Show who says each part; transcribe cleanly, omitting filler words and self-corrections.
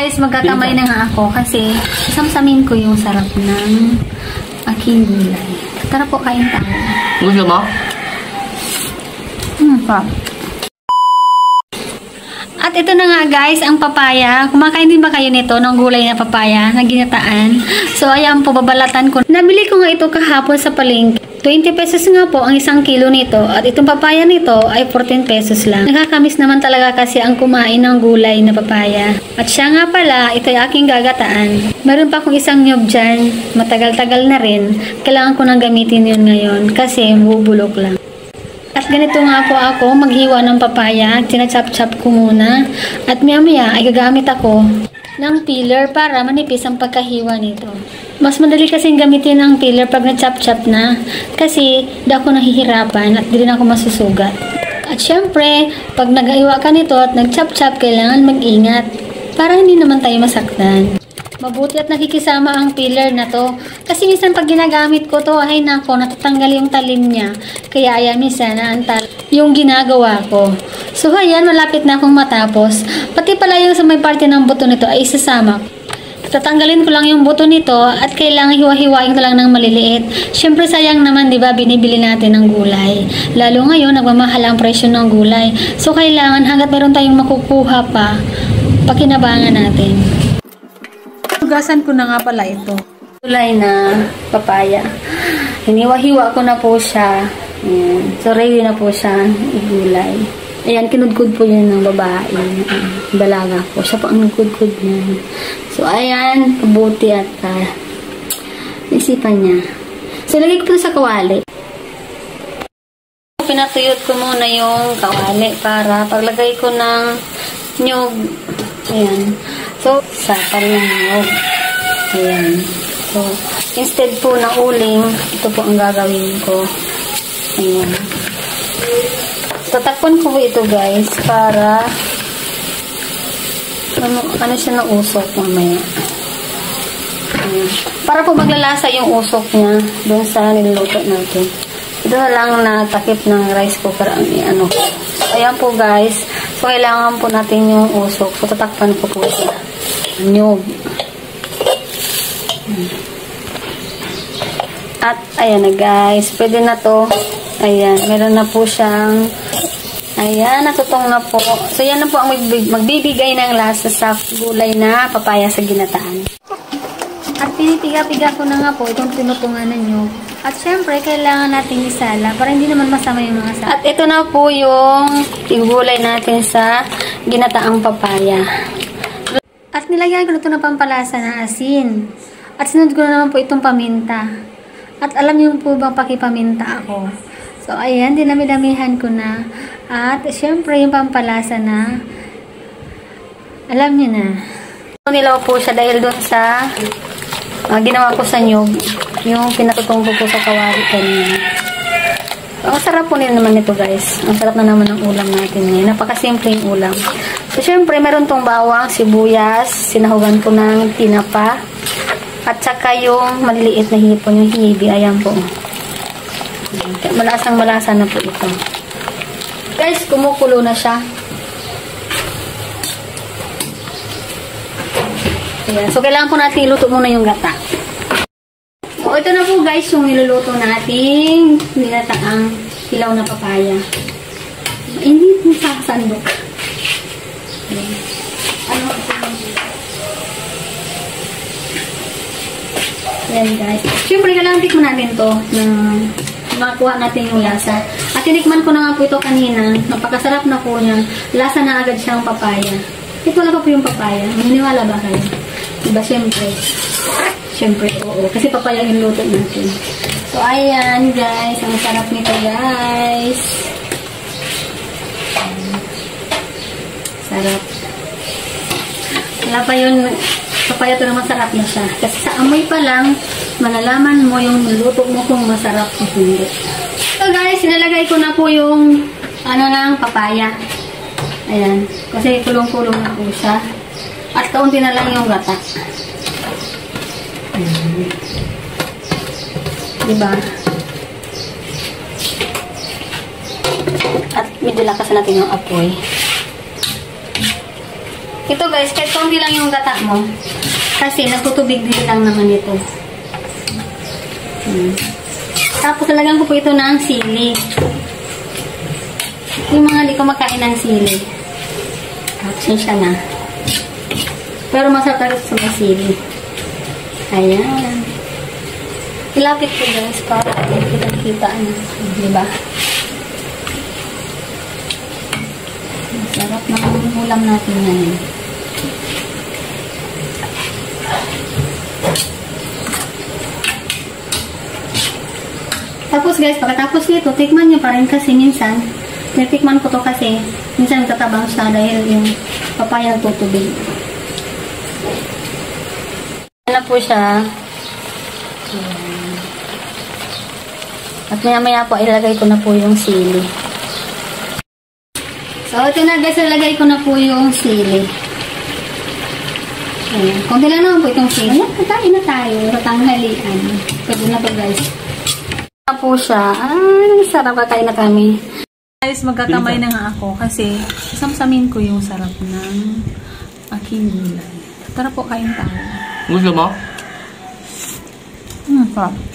Speaker 1: Guys, magkakamay na nga ako kasi samsamin ko yung sarap ng aking gulay. Tara po, kain tayo.
Speaker 2: Gusto mo?
Speaker 1: Pap. At ito na nga guys, ang papaya. Kumakain din ba kayo nito ng gulay na papaya na ginataan? So ayan po, babalatan ko. Nabili ko nga ito kahapon sa palengke. 20 pesos nga po ang isang kilo nito. At itong papaya nito ay 14 pesos lang. Nakakamiss naman talaga kasi ang kumain ng gulay na papaya. At siya nga pala, ito ay aking gagataan. Meron pa akong isang nyob dyan. Matagal-tagal na rin. Kailangan ko nang gamitin yun ngayon kasi bubulok lang. At ganito nga po ako maghiwa ng papaya. Tinachop-chop ko muna. At maya-maya ay gagamit ako ng peeler para manipis ang pagkahiwa nito. Mas madali kasing gamitin ang peeler pag na-chop-chop na kasi di ako nahihirapan at di rin ako masusugat. At syempre, pag nag-iwa ka nito at nag-chop-chop, kailangan mag-ingat para hindi naman tayo masaktan. Mabuti at nakikisama ang peeler na to. Kasi minsan pag ginagamit ko to, ay nako, natatanggal yung talim niya. Kaya ayan, minsan naantal yung ginagawa ko. So ayan, malapit na akong matapos. Pati pala yung sa may parte ng buto nito ay isasama. Tatanggalin ko lang yung buto nito at kailangan hiwa-hiwain ko lang ng maliliit. Syempre sayang naman, di ba, binibili natin ng gulay. Lalo ngayon, nagmamahal ang presyo ng gulay. So kailangan hanggat meron tayong makukuha pa, pakinabangan natin. Hugasan ko na nga pala ito. Gulay na papaya. Hiniwa-hiwa ko na po siya. Ayan. So, ready na po siya igulay. Ayan, kinudkud po yun ng babae. Balaga po. Siya po ang nagkudkud niya. So, ayan. Kabuti at isipan niya. So, lagay ko po sa kawali. Pinatuyot ko muna yung kawali para paglagay ko ng nyug. Ayan. So, sapal ng nyug. Ayan. So, instead po na uling, ito po ang gagawin ko. Ayan. Tatakpan ko po ito guys para ano siya na usok mamaya. Ayan. Para po maglalasa yung usok niya doon sa niluluto natin. Ito na lang na takip ng rice cooker ang ano. Ayan po guys. So, kailangan po natin yung usok. So, tatakpan ko po siya. Nyug. At, ayan na guys. Pwede na to. Ayan. Meron na po siyang ayan. Natutong na po. So, yan na po ang magbibigay ng lasa sa gulay na papaya sa ginataan. At pinipiga-piga ko na nga po itong tinutungan ninyo. At syempre, kailangan natin isala para hindi naman masama yung mga sala. At ito na po yung gulay natin sa ginataang papaya. At nilagyan ko na ito ng pampalasa na asin. At sinunod ko na naman po itong paminta. At alam niyo po bang pakipaminta ako. So, ayan, dinami-damihan ko na. At syempre, yung pampalasa na alam niyo na. Nilaw po siya dahil doon sa ginawa ko sa nyug. Yung pinatutong ko po sa kawali kanina. Ang sarap po nila naman ito guys. Ang sarap na naman ng ulam natin ngayon. Napakasimpleng ulam. So, syempre, meron tong bawang, sibuyas, sinahugan ko ng tinapa, at saka yung maliliit na hipon, yung hibi. Ayan po. Malasang-malasa na po ito. Guys, kumukulo na siya. Ayan. So, kailangan po natin iluto muna yung gata. So, ito na po guys yung niluluto nating ginataang hilaw na papaya. Hindi po sa sandok. Ano ito? Ayan guys. Siyempre, kailangan tikman natin to na makakuha natin yung lasa. At tinikman ko na nga po ito kanina. Napakasarap na po niya. Lasa na agad siyang papaya. Ito wala pa po yung papaya. Maniniwala ba kayo? Diba, siyempre. Siyempre, oo. Kasi papaya yung luto natin. So, ayan, guys. Ang sarap nito, guys. Sarap. Wala pa yun. Papaya ito na masarap na siya. Kasi sa amoy pa lang, malalaman mo yung luto mo kung masarap o hindi. So, guys, sinalagay ko na po yung ng papaya. Ayan. Kasi kulong-kulong na po siya. At kaunti na lang yung gata. Diba? At medyo lakasan natin yung apoy. Ito guys, kahit konti lang yung gata mo. Kasi nagtutubig din lang naman ito. Tapos lagyan ko po ito ng sili. Yung mga di ko makain ng sili. Siya na. Pero masarap talaga sa may sili. Ayan. Ilapit ko guys para kita-kita na. Diba? Masarap na ulam natin ngayon. Tapos guys, pagkatapos nito, tikman nyo pa rin kasi minsan, natikman ko to kasi minsan nagtatabang siya dahil yung papaya tutubig. Ano po siya. At maya-maya po, ilagay ko na po yung sili. So, ito na guys, ilagay ko na po yung sili. Ayan. Kunti lang naman po itong sili. Ayan, kakain na tayo. Tanghalian. Pwede na po guys. Na po siya. Ay, sarap, kakain na kami.
Speaker 2: Guys, magkakamay na nga ako kasi samsamin ko yung sarap ng aking gulay. Tara po, kain tayo.
Speaker 3: Gusto mo?
Speaker 2: Sarap.